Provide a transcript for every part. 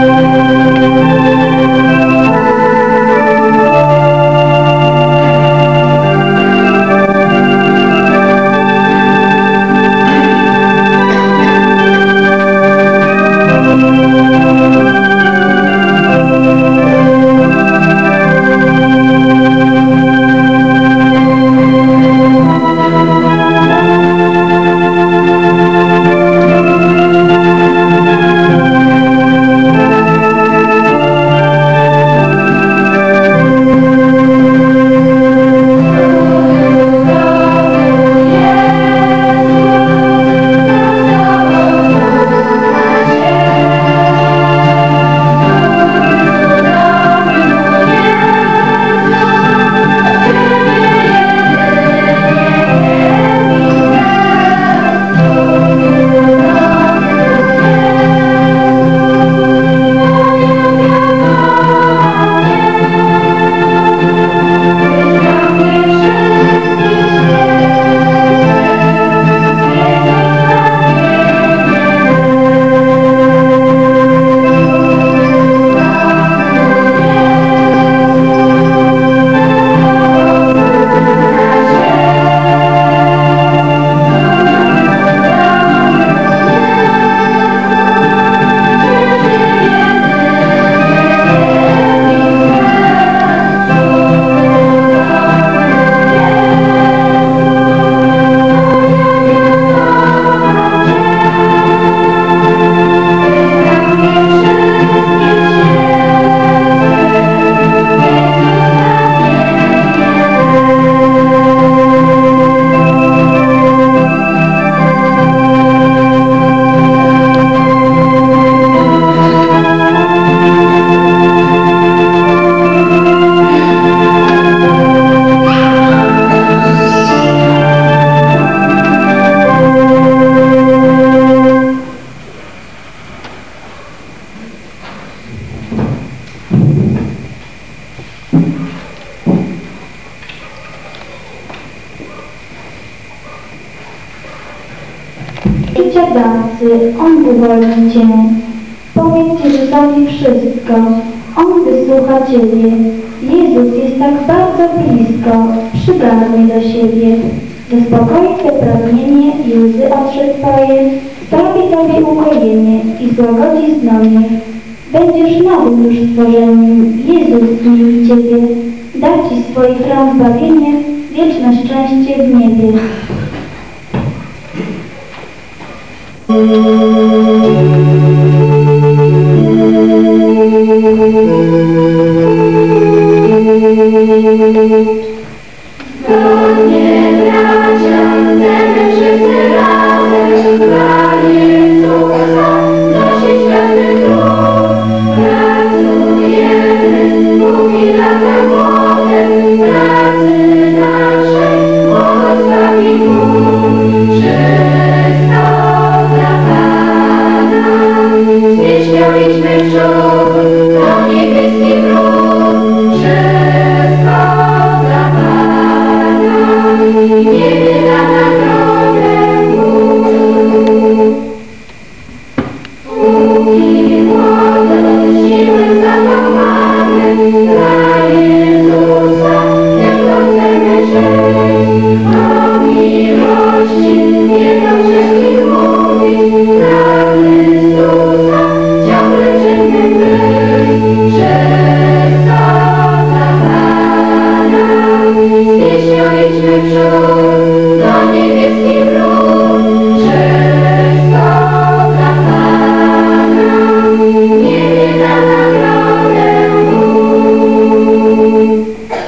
dawcy, On uwolni Cię. Powiedz Jezusowi wszystko, On wysłucha Ciebie. Jezus jest tak bardzo blisko, przygarnie do siebie. Zaspokoi Twe pragnienie i łzy otrze Twoje, sprawi Tobie ukojenie i złagodzi znoje. Będziesz nowym już stworzeniem, Jezus zmieni Ciebie, da Ci swój chram zbawienie, wieczne szczęście w niebie. Zgodnie bracia, chcemy wszyscy razem dla Jezusa nosić każdy trud. Pracujemy, póki lata młode, pracy naszej błogosławi Bóg. Wszystko dla Pana, śmiesznie idźmy w przód, do niebieski wróg. Wszystko dla Pana, niebie da nagrodę Bóg. Póki młode do siły zakochane, dla Jezusa tylko chcemy żyć. O miłości Jego wszystkich mówić, dla Chrystusa ciągle czynnym być. Wszystko dla Pana, z pieśnią idźmy w przód, do niebieski wróg. Wszystko dla Pana, niebie da nagrodę Bóg.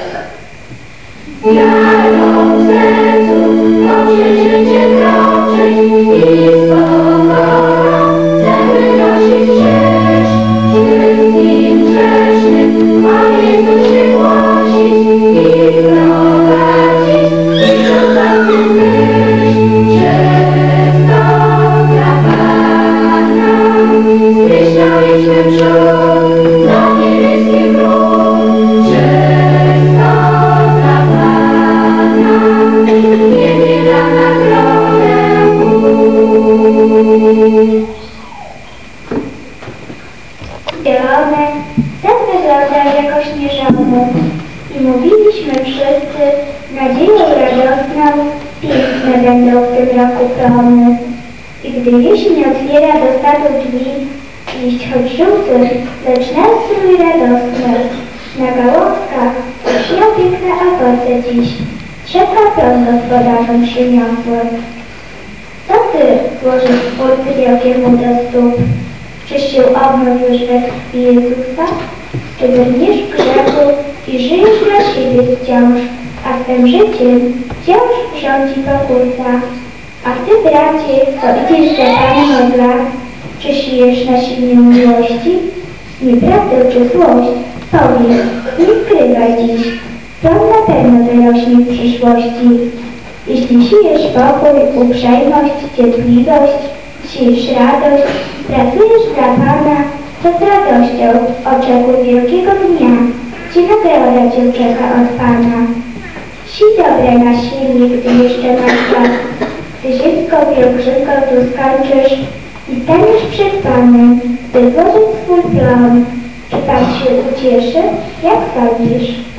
Wiarą w sercu poprzez życie kroczyć i z pokorą chcemy nosić krzyż. Wszystkim grzesznym o Jezusie głosić i prowadzić i ostatnim być. Wszystko dla Pana, z pieśnią idźmy w przód, do niebieski wróg. Wszystko dla Pana, niebie da nagrodę Bóg. zielone, sen wyglądał jako śnieżony. I mówiliśmy wszyscy, nadzieją radosną, piękne będą w tym roku plony. I gdy jesień otwiera do sadu drzwi, liść choć żółty, lecz nastrój radosny. Na gałązkach lśnią piękne owoce dziś, trzeba prąd gospodarzom przyniosły. Co ty włożysz Twórcy wielkiemu do stóp? Czyś się obmył już we krwi Jezusa? Czy brniesz w grzechu i żyjesz dla siebie wciąż, a swym życiem wciąż rządzi pokusa? A ty, bracie, co idziesz za Panem od lat, czy sijesz na silnie miłości? Nieprawdę czy złość? Powiedz, nie skrywaj dziś. Plon na pewno wyrośnie w przyszłości. Jeśli sijesz pokój, uprzejmość, cierpliwość, siejesz radość, pracujesz dla Pana, to z radością oczekuj wielkiego dnia, gdzie nagroda cię czeka od Pana. Sij dobre na silnik, gdy jeszcze masz czas, gdy ziemską pielgrzymką tu skończysz i staniesz przed Panem, by złożyć swój plon. Czy Pan się ucieszy? Jak sądzisz?